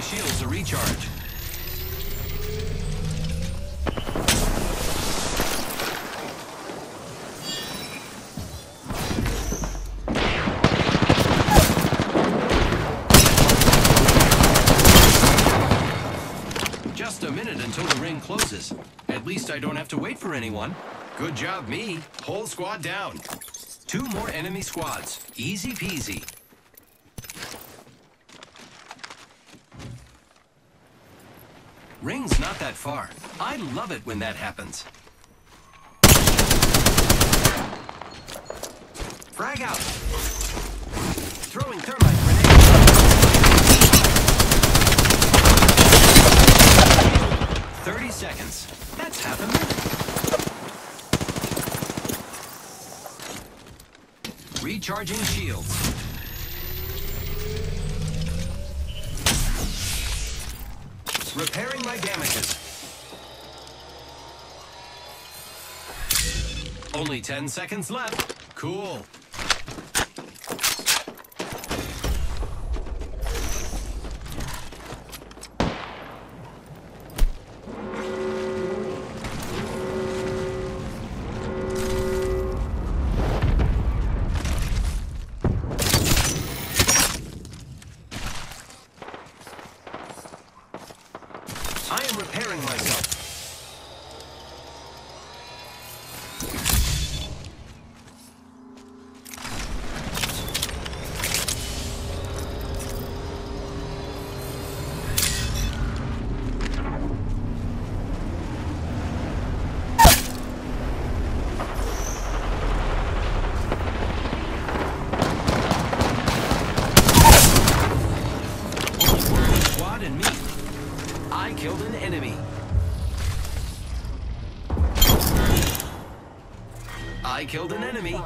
shields to recharge. Just a minute until the ring closes. At least I don't have to wait for anyone. Good job, me. Whole squad down. 2 more enemy squads. Easy peasy. Ring's not that far. I love it when that happens. Frag out. Throwing thermite grenade. 30 seconds. That's half a minute. Recharging shields. Repairing my damages. Only 10 seconds left. Cool. I am repairing myself. Squad and me. I killed an enemy. I killed an enemy.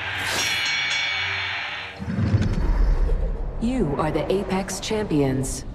You are the Apex Champions.